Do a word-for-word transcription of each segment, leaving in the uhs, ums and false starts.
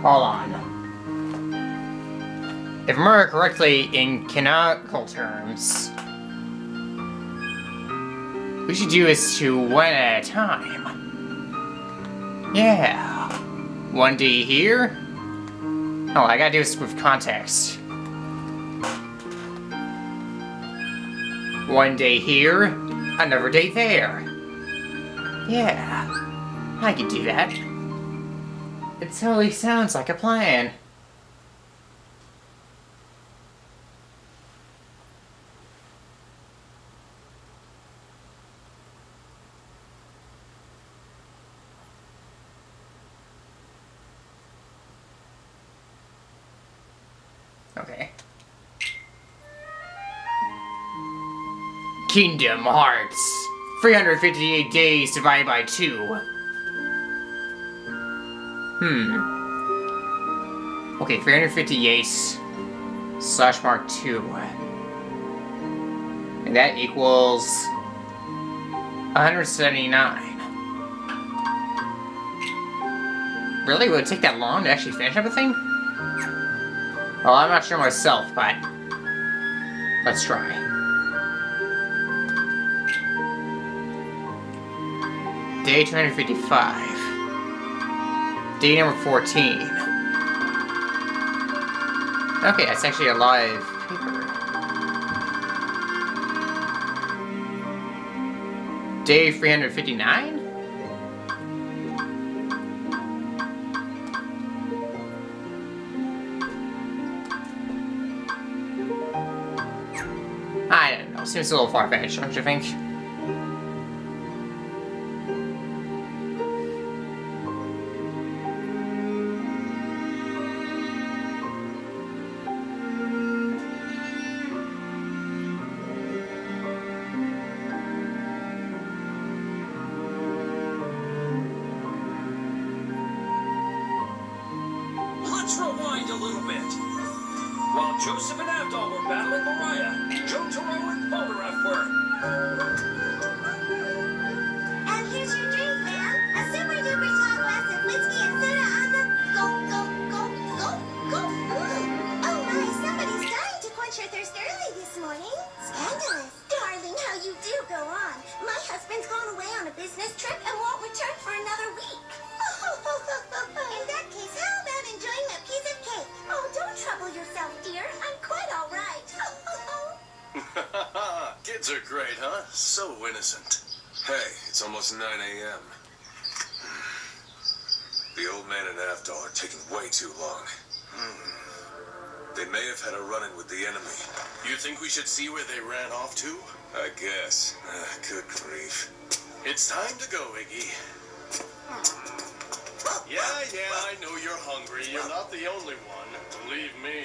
Hold on. If I remember correctly, in canonical terms, what we should do is to one at a time. Yeah. one day here. Oh, I gotta do this with context. One day here, another day there. Yeah, I can do that. It totally sounds like a plan. Okay. Kingdom Hearts. three hundred fifty-eight days divided by two. Hmm. Okay, three hundred fifty-eight slash mark two. And that equals one hundred seventy-nine. Really? Would it take that long to actually finish everything? Well, I'm not sure myself, but let's try. Day two hundred fifty-five. Day number fourteen. Okay, that's actually a live paper. Day three hundred fifty-nine? I don't know, seems a little far-fetched, don't you think? Let's rewind a little bit. While Joseph and Avdol were battling Mariah, Jotaro and Polnareff were. And here's your drink, man. A super duper tall glass of whiskey and soda on the go, go, go, go, go. Ooh. Oh my, somebody's dying to quench your thirst early this morning. Scandalous. Darling, how you do go on. My husband's gone away on a business trip and won't return for another week. In that case, how about enjoying a piece of cake? Oh, don't trouble yourself, dear. I'm quite all right. Kids are great, huh? So innocent. Hey, it's almost nine A M The old man and Avdol are taking way too long. They may have had a run-in with the enemy. You think we should see where they ran off to? I guess. Ah, good grief. It's time to go, Iggy. Yeah, yeah, I know you're hungry. You're not the only one. Believe me.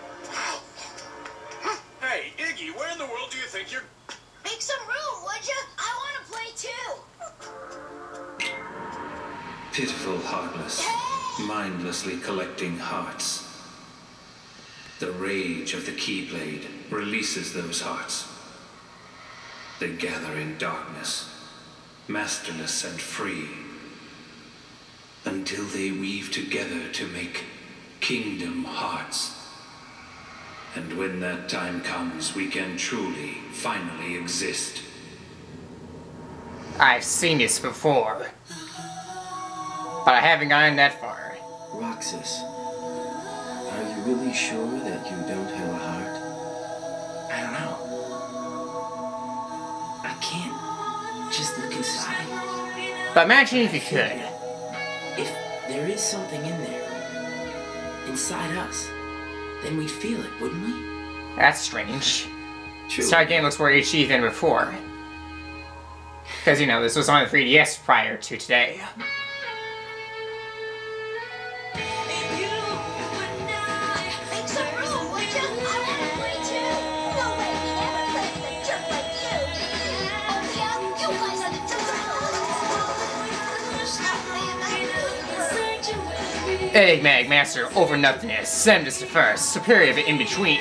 Hey, Iggy, where in the world do you think you're... Make some room, would you? I want to play too. Pitiful, heartless, mindlessly collecting hearts. The rage of the Keyblade releases those hearts. They gather in darkness, masterless and free, until they weave together to make Kingdom Hearts. And when that time comes, we can truly, finally exist. I've seen this before, but I haven't gotten that far. Roxas, are you really sure that you don't have a heart? I don't know. I can't just look inside. But imagine if you could. If there is something in there, inside us, then we'd feel it, wouldn't we? That's strange. True. This game looks more H D than before. Because, you know, this was on the three D S prior to today. Make some room, would you? I want to play too. No way we ever played with a jerk like you. Oh yeah, you guys are the jerk. Enigmatic Master over nothingness, Samus the First, superior but in between.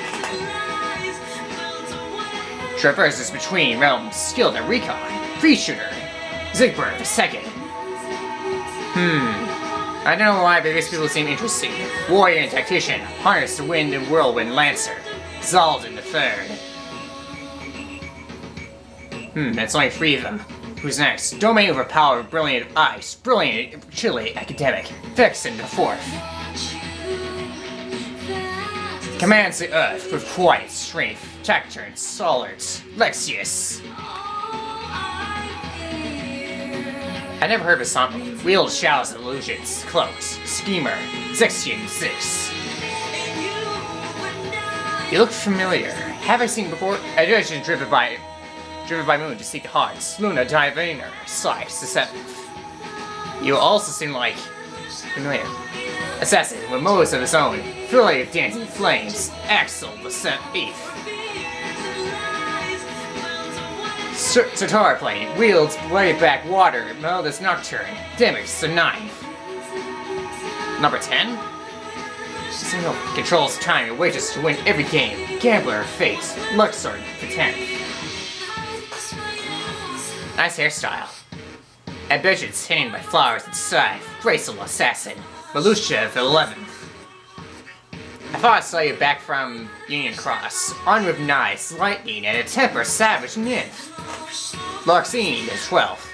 Traverses between realms, skilled at recon, free shooter, Zigber the second. Hmm. I don't know why, but these people seem interesting. Warrior and Tactician, Harness the Wind and Whirlwind Lancer, Zaldin the Third. Hmm, that's only three of them. Who's next? Domain Overpowered, Brilliant Ice, Brilliant Chile Academic, Vexen the Fourth. Commands the Earth with quiet strength, Tacturn, Solids, Lexius. I never heard of a song. Wields Shadows and Illusions, Cloaks, Schemer, Zexion six. You look familiar. Have I seen before? Addition driven by driven by Moon to seek the hearts. Luna Diviner, Sykes the seventh. You also seem like familiar. Assassin with motives of his own. Fury of Dancing Flames, Axel the eighth. Satar Plane, wields Blade Back Water, Meldus Nocturne, Demix the ninth. Number ten? Single controls time and wages to win every game. Gambler of Fate, Luxord the tenth. Nice hairstyle. Ambitions hanging by flowers and scythe, Bracelet Assassin, Malusha the eleventh. I thought I saw you back from Union Cross, armed with knives, lightning, and a temper savage nymph. Larxene the twelfth.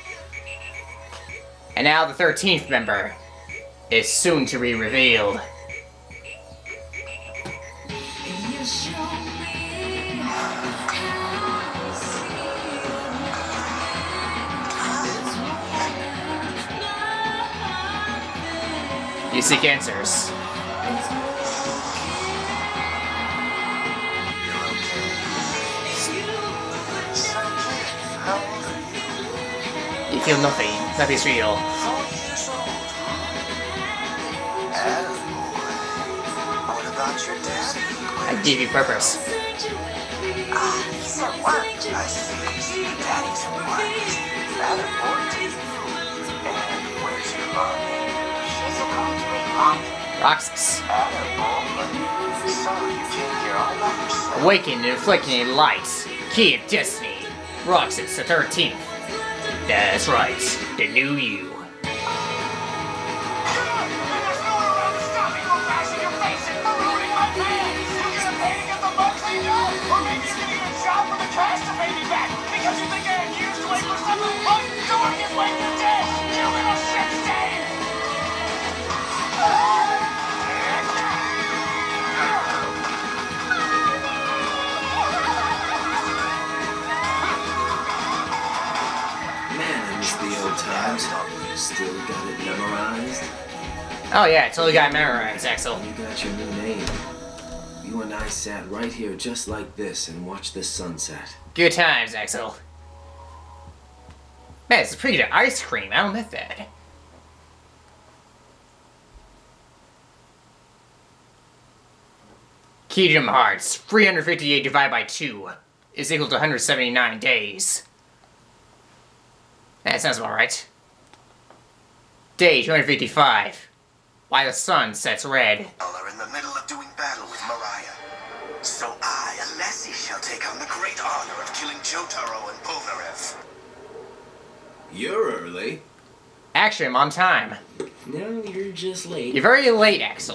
And now the thirteenth member is soon to be revealed. You seek answers. You feel nothing. Nothing's real. What about your dad? I gave you purpose. Ah, he's at work. I see. Daddy's at work. Rather bored to you. And where's your mom? She's at home doing laundry. Roxas. Attaboy. So you came here all by yourself. Awakened and inflicting light. Key of Destiny. Roxas the thirteenth. That's right. The new you. Times. Still got it memorized? Oh yeah, totally got it memorized, Axel. You got your new name. You and I sat right here just like this and watched the sunset. Good times, Axel. Man, it's pretty good ice cream, I'll admit that. Kingdom Hearts, three hundred fifty-eight divided by two is equal to one hundred seventy-nine days. That sounds about right. Day two hundred fifty-five. Why the sun sets red. Are in the middle of doing battle with Mariah. So I, Alessi, shall take on the great honor of killing Jotaro and Polnareff. You're early. Actually, I'm on time. No, you're just late. You're very late, Axel.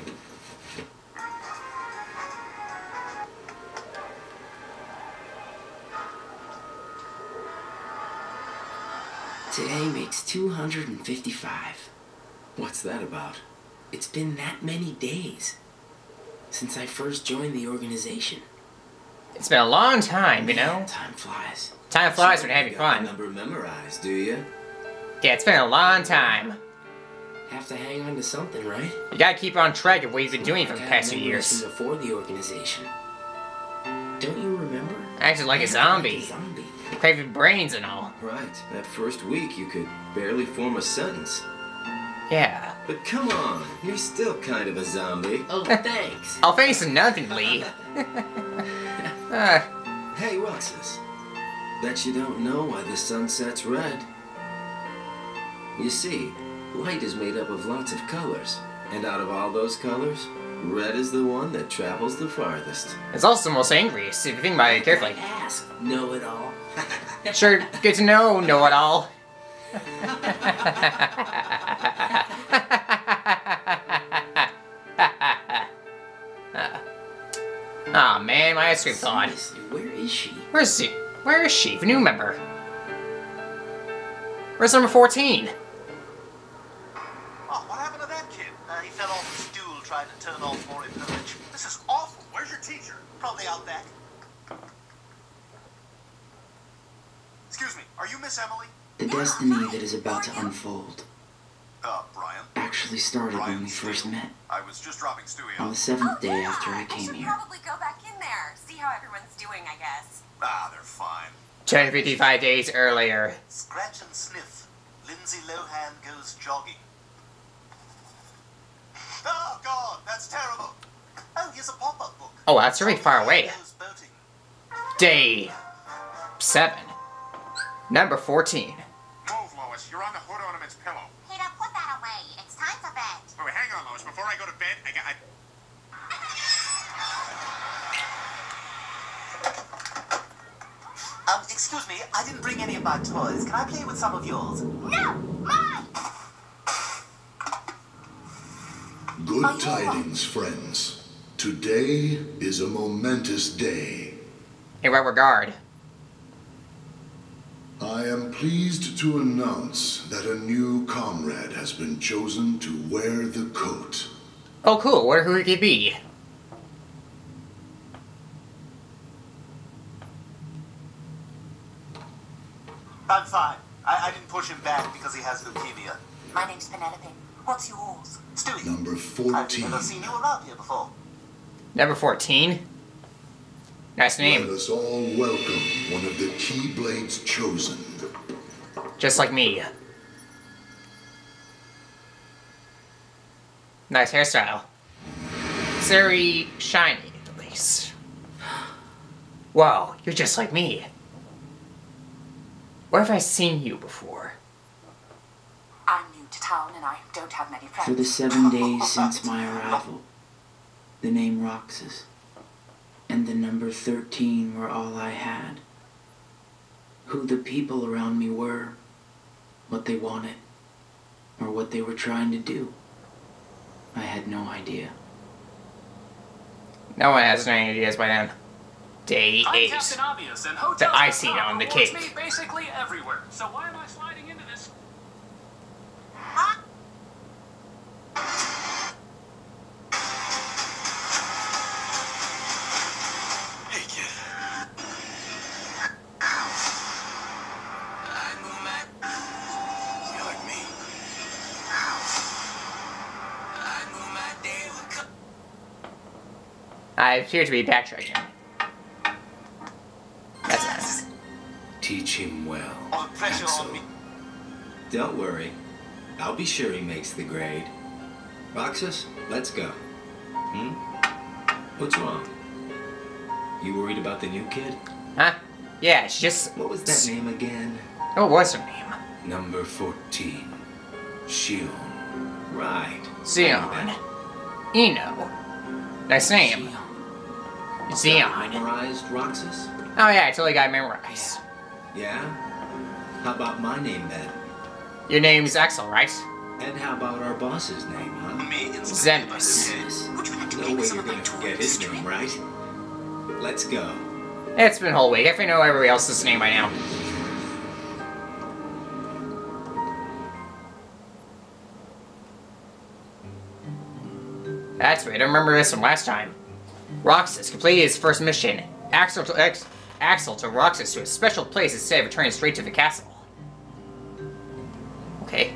Today makes two hundred fifty-five. What's that about? It's been that many days since I first joined the organization. It's been a long time, you know? Time flies. Time flies So when having you got fun. the number memorized, do you? Yeah, it's been a long time. Have to hang on to something, right? You gotta keep on track of what you've been doing for the Like I past few remember years. from before the organization. Don't you remember? Acting like a Acting zombie. Like a zombie. Craving brains and all. Right. That first week you could barely form a sentence. Yeah. But come on, you're still kind of a zombie. Oh, thanks. I'll face nothing, Lee. uh, Hey, Roxas. Bet you don't know why the sun sets red. You see, light is made up of lots of colors. And out of all those colors, red is the one that travels the farthest. it's also the most angriest, if you think about it carefully. Ask. Know it all. Sure, good to know, know it all. ice cream thawed. Seriously, where is she? Where's she? Where is she? The new member. Where's number fourteen? Oh, what happened to that kid? Uh, he fell off the stool trying to turn off Mori Village. This is awful. Where's your teacher? Probably out back. Excuse me, are you Miss Emily? The destiny that is about to unfold Uh, Brian. actually started when Brian we first Steele. met. I was just dropping Stewie On off. the seventh Oh, day yeah. after I We came should here. probably go back in there, see how everyone's doing, I guess. Ah, they're fine. two hundred fifty-five days earlier. Scratch and sniff. Lindsay Lohan goes jogging. Oh, God, that's terrible. Oh, here's a pop-up book. Oh, that's really far away. Goes boating. Day seven. Number fourteen. Move, Lois. You're on the hood ornament's pillow. Hey, now put that away. It's time for bed. Wait, wait, hang on, Lois. Before I go to bed, I got... I... Um, excuse me, I didn't bring any of my toys. Can I play with some of yours? No, mine. Good tidings, friends. Today is a momentous day. In what regard? I am pleased to announce that a new comrade has been chosen to wear the coat. Oh, cool. Wonder who it could be. I'm fine. I, I didn't push him back because he has leukemia. My name's Penelope. What's yours? Stewie. Number I've fourteen. never seen you around here before. Number fourteen. Nice Let name. us all welcome one of the Keyblades chosen. Just like me. Nice hairstyle. It's very shiny, at least. Wow, you're just like me. Where have I seen you before? I'm new to town and I don't have many friends. For the seven days since my arrival, the name Roxas and the number thirteen were all I had. Who the people around me were, what they wanted, or what they were trying to do, I had no idea. No one has any ideas by then. Day I'm eight. Captain Obvious, and hotels The icing dot com on the rewards cake. me basically everywhere. So why am I sliding into this? Hey, kid. You like me? I appear to be backtracking. That's nice. Teach him well, All the pressure on Axel. me. Don't worry. I'll be sure he makes the grade. Roxas, let's go. Hmm? What's wrong? You worried about the new kid? Huh? Yeah, she just... What was that name again? Oh, what's her name? Number fourteen. Shion. Right. Xeon. Eno. Nice name. Xeon. Memorized, Roxas? Oh yeah, I totally got it memorized. Yeah? How about my name then? Your name's Axel, right? And how about our boss's name, huh? Me and Zemus. No way you're gonna forget his name, right? Let's go. It's been a whole week. I think I know everybody else's name by now. That's right, I remember this from last time. Roxas completed his first mission. Axel to X, Axel took Roxas to a special place instead of returning straight to the castle. Okay.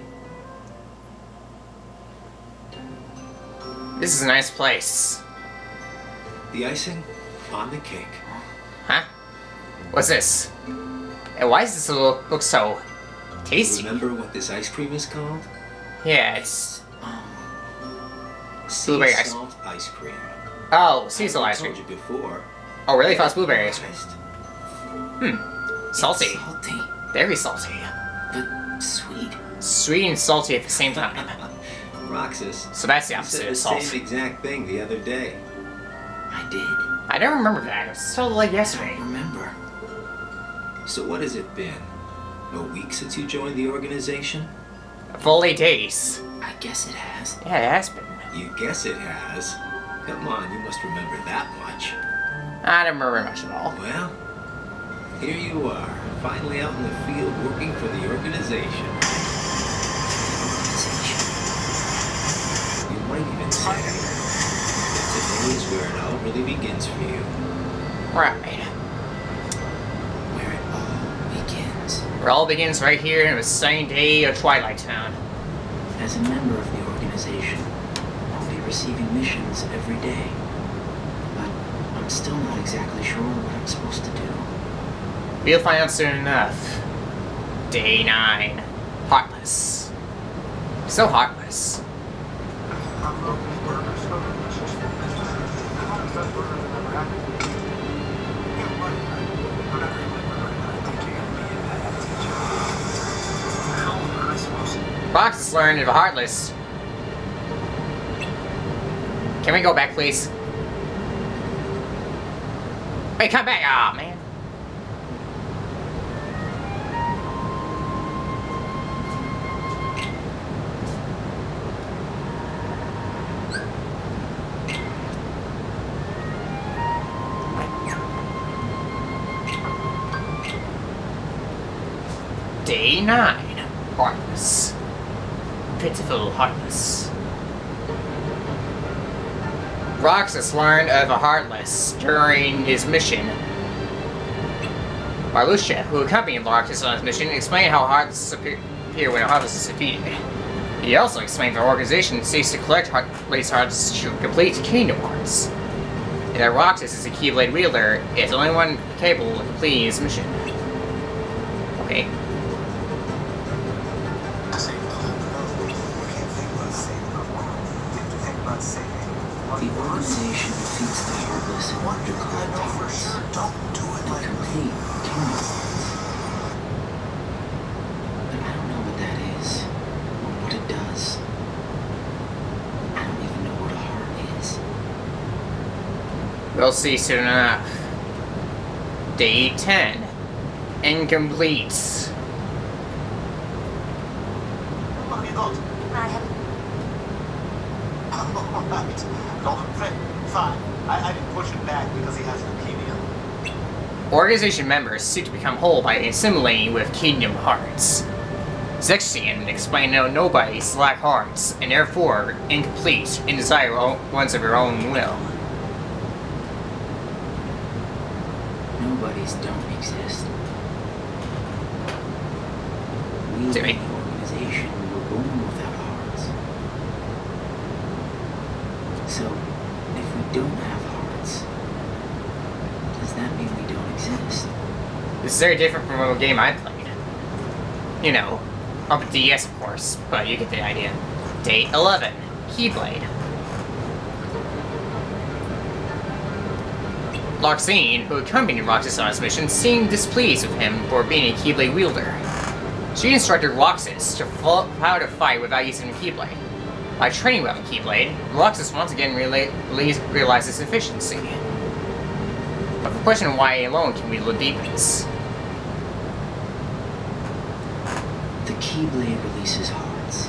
This is a nice place. The icing on the cake. Huh? What's this? And why does this look, look so tasty? Remember what this ice cream is called? Yeah, it's... Sea Blueberry ice- salt ice cream. Oh, sea salt ice I cream. told you before. Oh, really? I thought it was blueberry ice cream. Taste. Hmm. Salty. Salty, Very salty. but sweet. Sweet and salty at the same time. Roxas. So that's the You opposite said of the salt. same exact thing the other day. I did. I don't remember that. It was so like yesterday. Remember? So what has it been? A week since you joined the organization? A full eight days. I guess it has. Yeah, it has been. You guess it has. Come on, you must remember that much. I don't remember much at all. Well, here you are, finally out in the field working for the organization. Organization. You might even say that today is where it all really begins for you. Right. Where it all begins. Where it all begins right here in the sunny day of Twilight Town. As a member of the organization, I'll be receiving missions every day. But I'm still not exactly sure what I'm supposed to do. We'll find out soon enough. Day nine. Heartless. So heartless. Roxas learned of Heartless. Can we go back, please? Wait, come back! Aw, oh, man. Day nine. Heartless. Pitiful Heartless. Roxas learned of a Heartless during his mission. Marluxia, who accompanied Roxas on his mission, explained how Heartless appear when a Heartless is defeated. He also explained that the organization seeks to collect Heartless Hearts to complete Kingdom Hearts, and that Roxas is a Keyblade wielder, is the only one capable of completing his mission. Okay. The organization defeats the Heartless in order to collect hearts and complete Kingdom Hearts. But I don't know what that is, or what it does. I don't even know what a heart is. We'll see soon enough. Day ten. Incomplete. What have you got? I have Alright. No, fine. I, I didn't push it back because he has leukemia. Organization members seek to become whole by assimilating with Kingdom Hearts. Zexian explained that nobodies lack hearts, and therefore incomplete, and desire ones of their own will. Nobodies don't exist. We in the organization were born without hearts. So, if we don't have hearts, does that mean we don't exist? This is very different from a game I played. You know, on the D S of course, but you get the idea. Day eleven. Keyblade. Loxine, who accompanied Roxas on his mission, seemed displeased with him for being a Keyblade wielder. She instructed Roxas to follow how to fight without using a Keyblade. By training with a Keyblade, Roxas once again realized its efficiency. But the question of why alone can wield the deepens. The Keyblade releases hearts.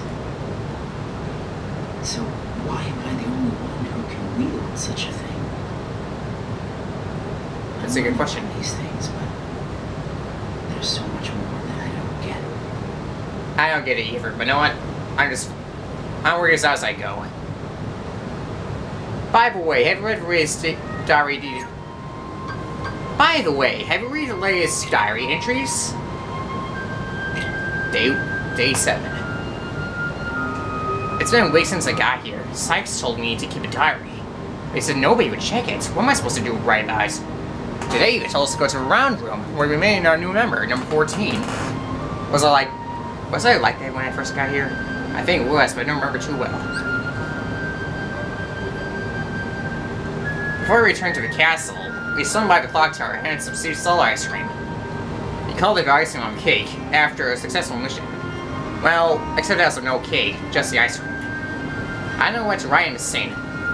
So why am I the only one who can wield such a thing? That's a good question. These things, but there's so much more that I don't get. I don't get it either, but you know what? I'm just... I'll worry as out as I go. By the way, have you read the latest diary... By the way, have you read the latest diary entries? Day... Day seven. It's been a week since I got here. Sykes told me to keep a diary. They said nobody would check it. What am I supposed to do right about it? Today, they told us to go to the round room, where we made our new member, number fourteen. Was I like... Was I like that when I first got here? I think it was, but I don't remember too well. Before we returned to the castle, we swung by the clock tower and had some sea solar ice cream. We called it the icing on cake after a successful mission. Well, except as no cake, just the ice cream. I don't know what to write in the scene.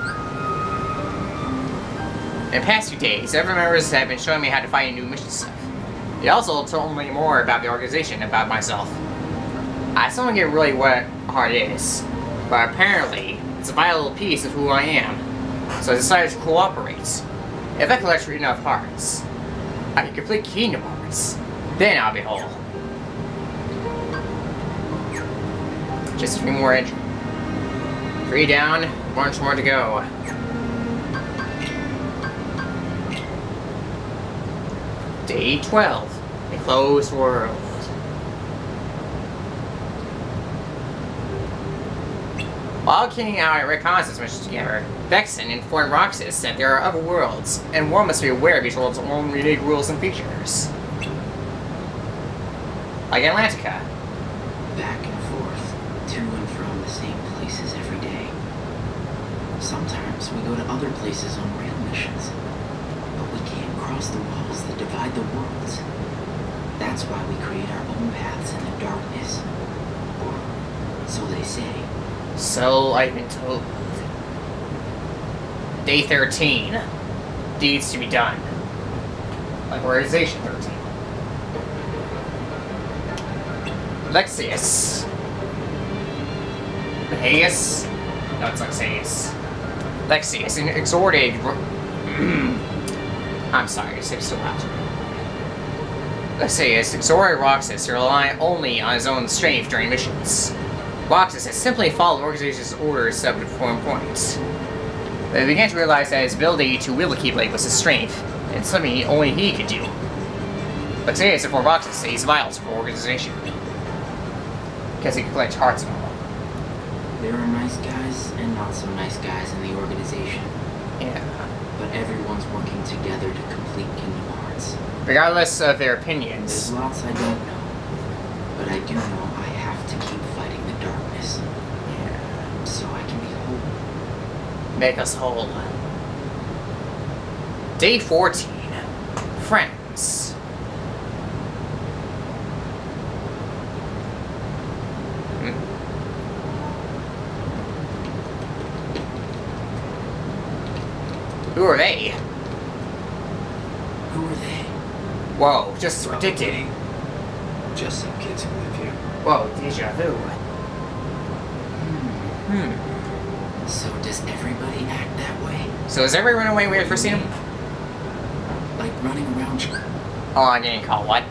In the past few days, every members have been showing me how to find new mission stuff. They also told me more about the organization and about myself. I still don't get really what heart is, but apparently, it's a vital piece of who I am, so I decided to cooperate. If I collect enough hearts, I can complete Kingdom Hearts. Then I'll be whole. Just three more entries. Three down, bunch more to go. Day twelve. A closed world. While carrying out a reconnaissance mission together, Vexen informed Roxas that there are other worlds, and one must be aware of each world's own unique rules and features. Like Atlantica. Back and forth, to and from the same places every day. Sometimes we go to other places on rail missions, but we can't cross the walls that divide the worlds. That's why we create our own paths in the darkness. Or so they say. So I've been told. Day thirteen. Deeds to be done. Like Organization thirteen. Lexius. Lexius? No, it's Lexius. Lexius exhorted. I'm sorry, it's so loud. Lexius exhorted Roxas to rely only on his own strength during missions. Roxas has simply followed the organization's orders up to four points. They began to realize that his ability to wield the Keyblade was his strength, and something only he could do. Lexius informed Roxas that he's vital to the organization. Because he could collect hearts and all. There are nice guys and not so nice guys in the organization. Yeah. But everyone's working together to complete Kingdom Hearts. Regardless of their opinions. There's lots I don't know. But I do know I have to keep fighting the darkness. Yeah. So I can be whole. Make us whole. Day fourteen. Friends. Who are they? Who are they? Whoa, just predicted. Just some kids who live here. Whoa, deja vu. Hmm. Hmm. So does everybody act that way? So is everyone away when you first seen him? Like running around. Oh, I didn't call what?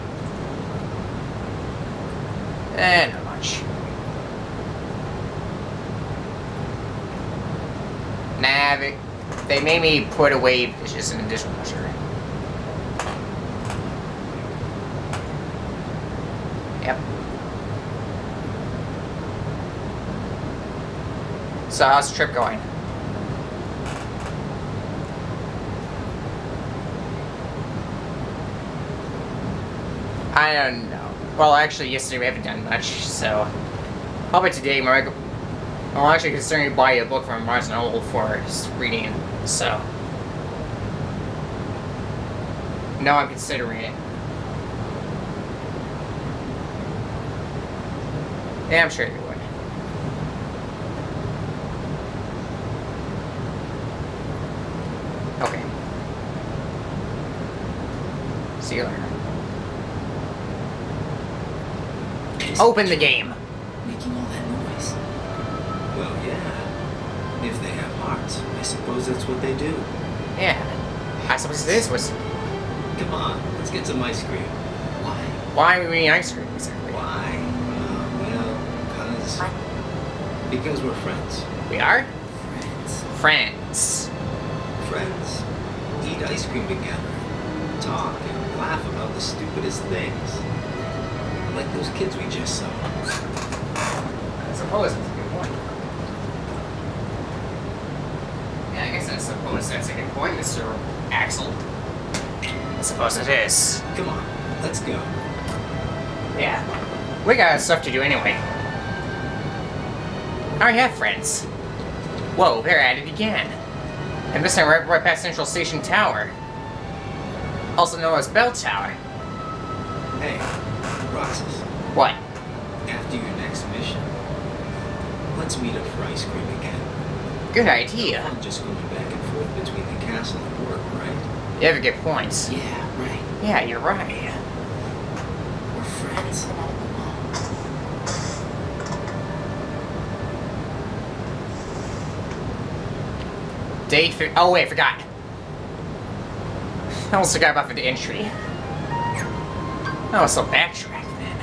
Eh, not much. Nah, they, they made me put away dishes in the dishwasher. Yep. So how's the trip going? I don't know. Well, actually, yesterday we haven't done much, so probably today, my I'm actually considering to buy a book from Barnes and Noble for reading, so now I'm considering it. Yeah, I'm sure you would. Okay. See you later. Open the game. Making all that noise. Well, yeah. If they have hearts, I suppose that's what they do. Yeah. I suppose this was. Come on, let's get some ice cream. Why? Why are we eating ice cream exactly? Why? Uh, well, because... Because we're friends. We are? Friends. Friends. Friends. Eat ice cream together. Talk and laugh about the stupidest things. Like those kids we just saw. I suppose that's a good point. Yeah, I guess I suppose that's a good point, Mister Axel. I suppose it is. Come on, let's go. Yeah. We got stuff to do anyway. I already have friends. Whoa, they're at it again. And this time right, right past Central Station Tower. Also known as Bell Tower. Hey, Roxas. What? After your next mission, let's meet up for ice cream again. Good idea. I'm just going back and forth between the castle and work, right? You have a good point. Yeah, right. Yeah, you're right. We're friends. Day three. Oh wait, I forgot. I almost forgot about the entry. Oh, so backtrack then.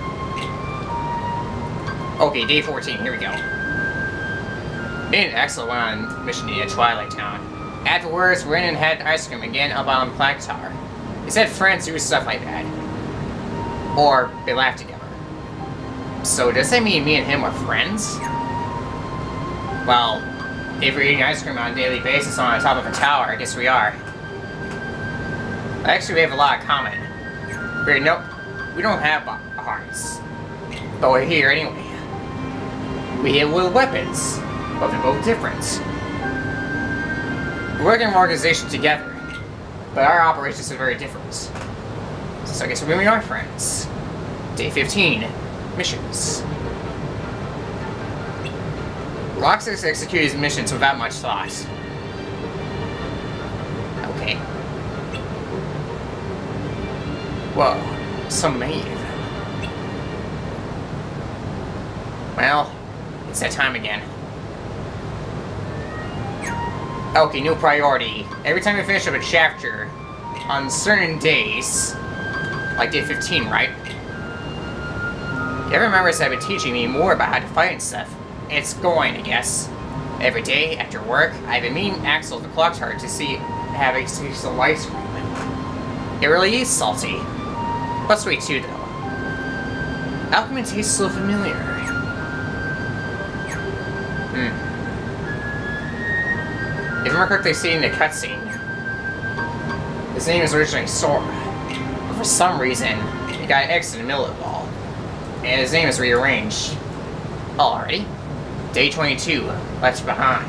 Okay, day fourteen, here we go. Me and Axel went on a mission to Twilight Town. Afterwards, we went and had ice cream again up on Plague Tower. He said friends do stuff like that. Or they laugh together. So does that mean me and him are friends? Well, if we're eating ice cream on a daily basis on the top of a tower, I guess we are. Actually, we have a lot in common. We're no, we don't have hearts. But we're here anyway. We hit with weapons, but they're both different. We work in an organization together, but our operations are very different. So I guess we really are friends. Day fifteen, missions. Roxas executes his missions without much thought. Okay. Whoa, so many of them. Well, it's that time again. Okay, new priority. Every time we finish up a chapter, on certain days, like day fifteen, right? Everyone members have been teaching me more about how to fight and stuff. It's going, I guess. Every day, after work, I've been meeting Axel at the clock tower to see, have a taste of ice cream. It really is salty. But sweet too, though. Alchemy tastes so familiar. Hmm. If I remember correctly seeing the cutscene, his name is originally Sora. But for some reason, he got X in the middle of it all. And his name is rearranged. Alrighty. Day twenty-two, left behind.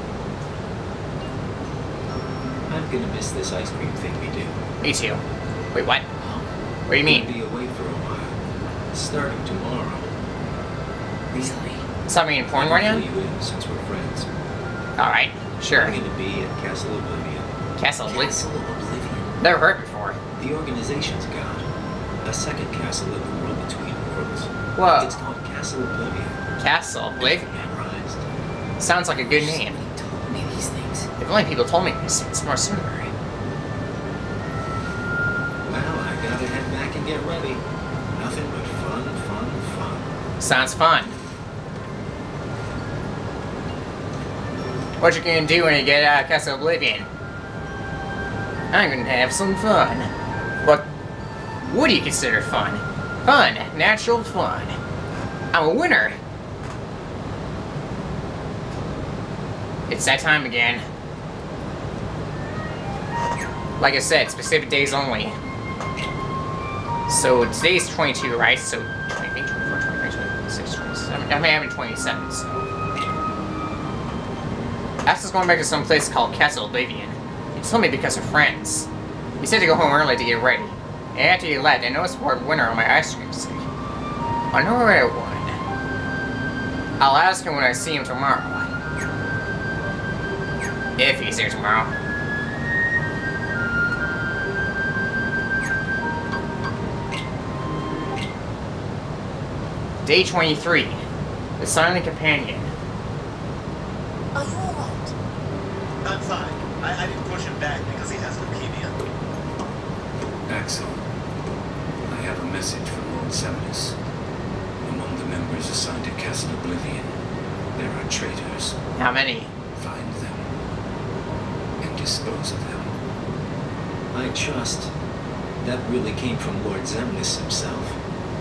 I'm gonna miss this ice cream thing we do. Me too. Wait, what? What do you mean? We'll be away for a while. Starting tomorrow. Really? Something important right now? I'll fill you in since we're friends. Alright, sure. I'm gonna be at Castle Oblivion. Castle Oblivion? Castle Oblivion. Never heard before. The organization's got a second castle in the world between worlds. Whoa. It's called Castle Oblivion. Castle Oblivion? Memorized. Sounds like a good name. Told me these things. If only people told me these things more sooner. Well, I gotta head back and get ready. Nothing but fun, fun, fun. Sounds fun. What you gonna do when you get out of Castle Oblivion? I'm gonna have some fun. What would you consider fun? Fun. Natural fun. I'm a winner. It's that time again. Like I said, specific days only. So today's twenty-two, right? So twenty, twenty-four, twenty-five, twenty-six, twenty-seven. I'm having twenty-seven, so. Axel's going back to some place called Castle Oblivion. He told me because of friends. He said to go home early to get ready. And after he left, I noticed the word winner on my ice cream stick. I know where I won. I'll ask him when I see him tomorrow. If he's here tomorrow. Day twenty-three. The Silent Companion. Are you alright? I'm fine. I, I didn't push him back because he has leukemia. Axel, I have a message from Lord Semnis. Among the members assigned to Castle Oblivion, there are traitors. How many? Find them and dispose of them. I trust. That really came from Lord Semnis himself.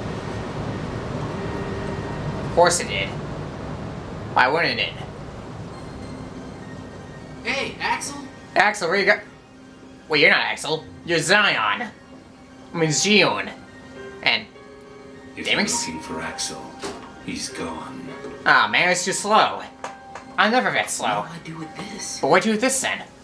Of course it did. Why wouldn't it? Hey, Axel? Axel, where you go? Wait, you're not Axel. You're Zion. I mean, Zion. And... If Demix? you're looking for Axel, he's gone. Ah, man, it's too slow. I'm never that slow. What do I do with this? But what do you do with this then?